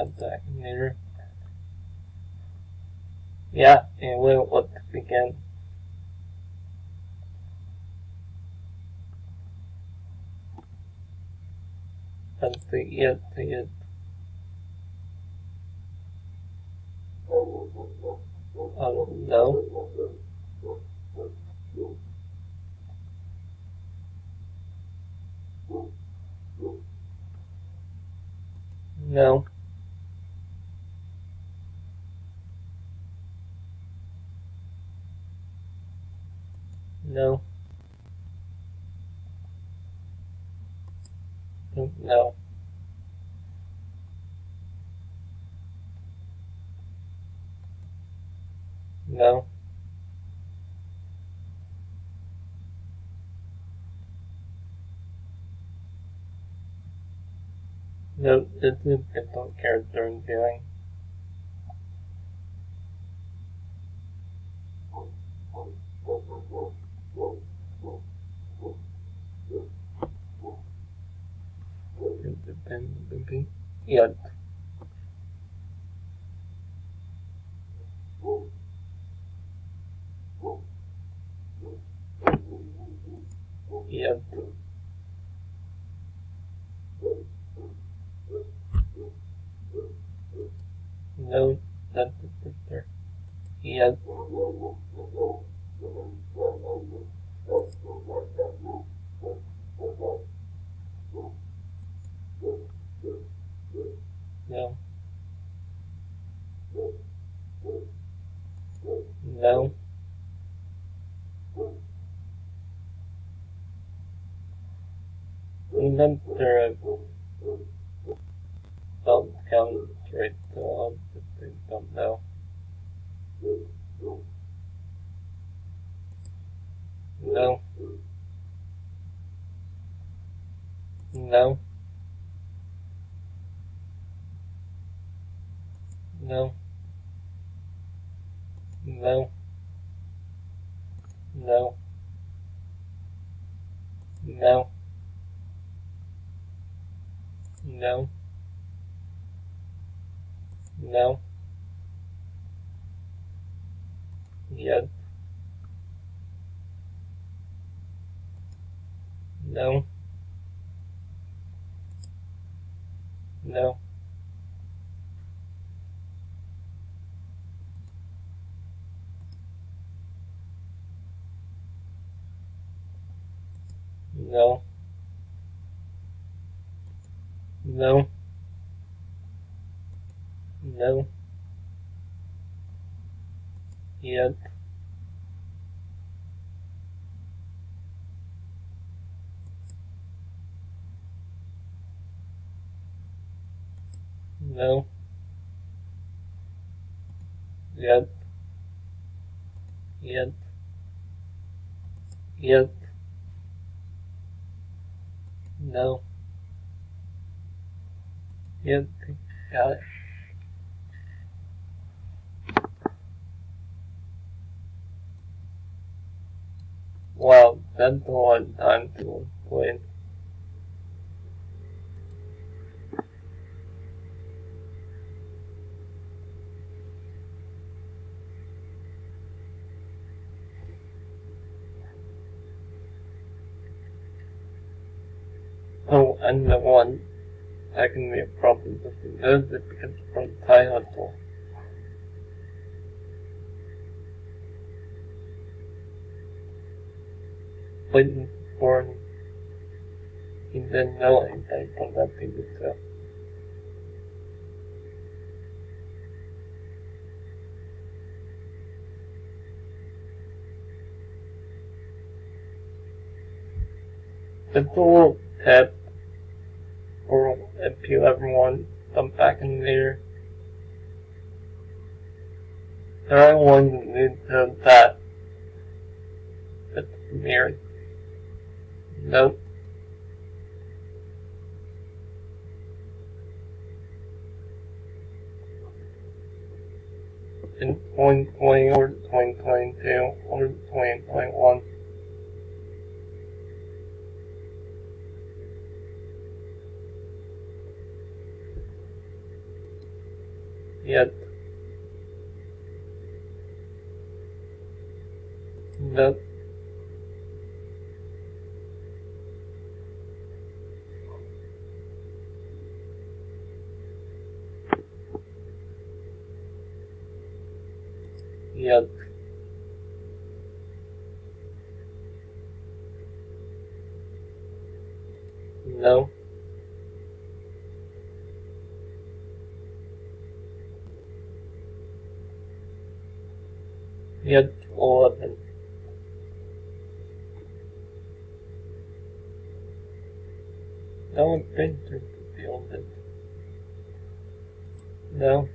attack later. Yeah, anyway, let's begin. Let's see it. Oh, no. No. No. No. No. No, this is a different character I'm doing. Yeah. Yeah. No, that's the sister. Yes. No. No. Remember, don't count straight to all the things don't know. No. No. No. No. No. No. No. No. Yes. No. No. No. No. No. Yes. No. Yes. Yes. Yes. No. Yes. Got it. Wow, that's a long time to wait. Oh, and the one that can be a problem with the music because from Thai Hustle. Waiting for him. He didn't know anything from that people too. It's a little tip for if you ever want some back in there. There are ones that need to that. It's weird. Nope. In 2020 or 2022 or 2021. Yet. Nope. Yet. No. Yet 11. No one been through the field. No.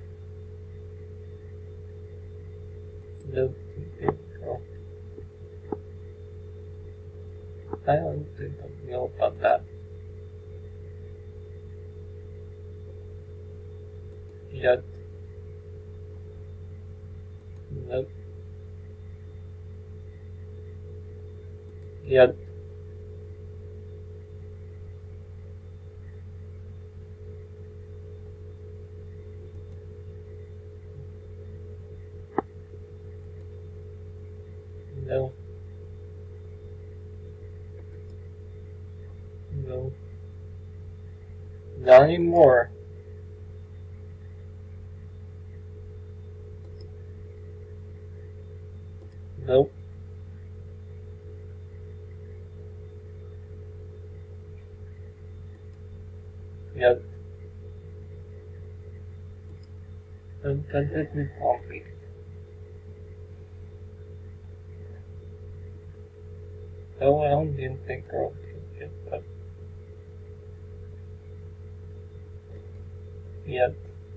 No. Girl. I don't think I know about that. Yet. Nope. Yet. No. No. Not anymore. Nope. Yet. And that didn't help me. No, I don't even think girls can get that. Yet.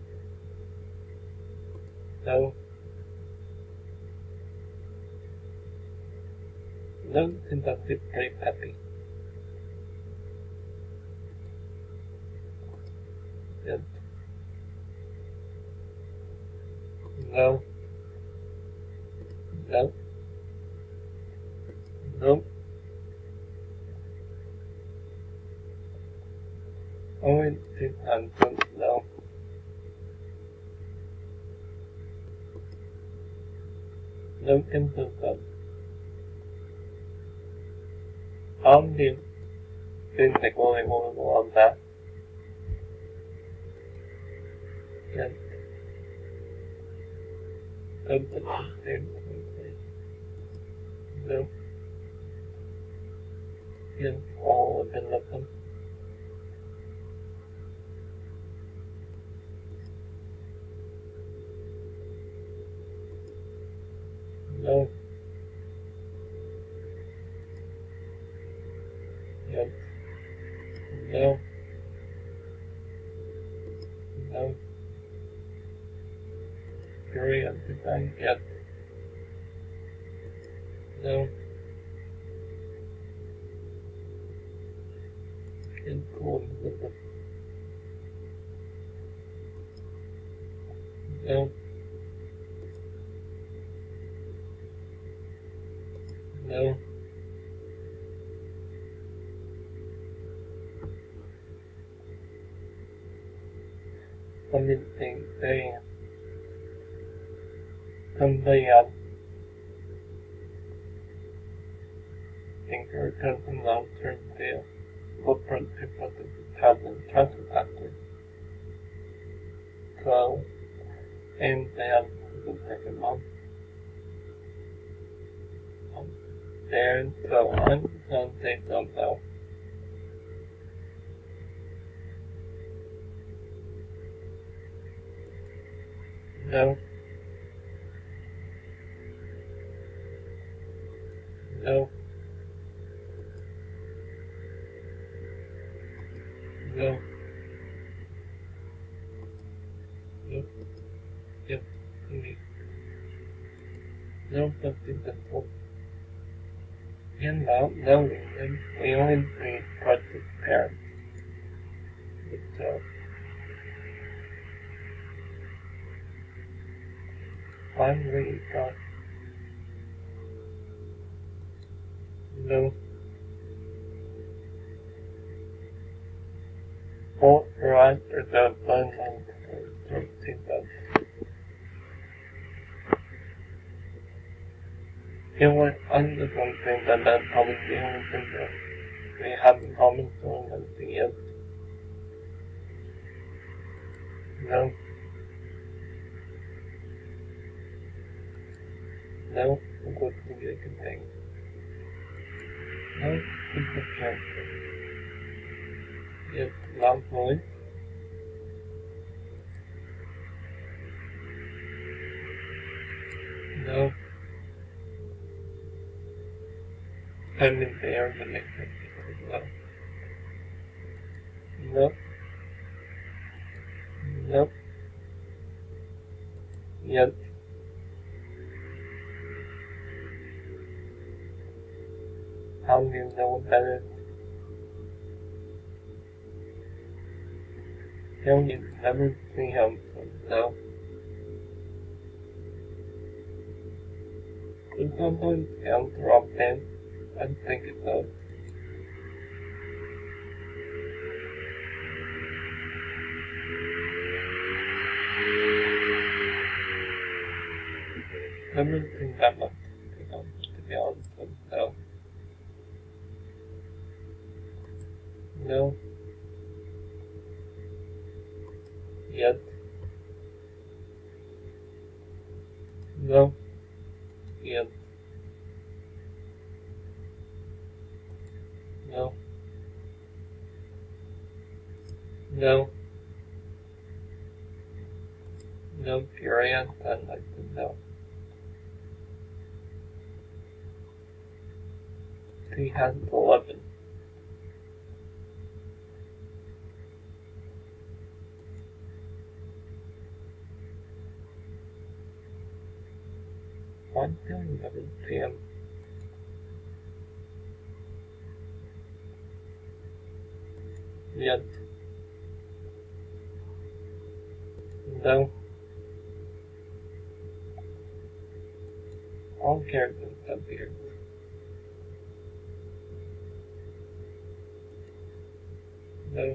No. No, since I feel pretty happy. Yet. No. No. No. Only thing I don't know. No symptoms of I'm the thing that going on that. Yes. Don't put the same thing. No. Yes, all of them. No. Yes. No. No. Period. Design. Yes. No. In cool. No. No. Something saying somebody else thinker doesn't long-term fail. Footprint because of the thousand cancer factor. So, and then the second month. There, so I'm gonna say don't know. No. No. No. Yep. Yep. No, something simple. And no, we only need practice parents. So, finally got no fault right or the abundance of 13 think that that's probably the only thing that they have in common, so I'm gonna say yes. No. No, I'm going to be a good thing. No, it's a character. Yes, loud noise. No. I'm in there, the next episode. No. No. No. Yes. How do you know what that is? No, you've never seen him, so it sometimes sounds rough then. I think it does. I haven't seen that much, to be honest, so no. Yes. No. Yes. No. No. No, Furious, I'd like to know. He has 11. One thing I didn't see him. Yes. No. All characters have beards. No.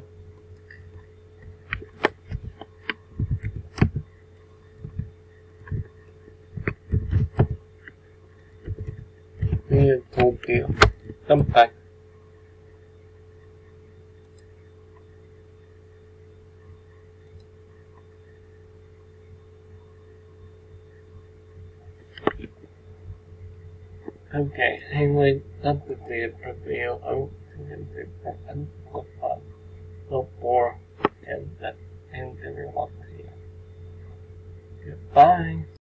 Me and told you. Come back. Okay, anyway, that's the video. I hope you enjoyed it and was fun. So for and everyone here. Goodbye.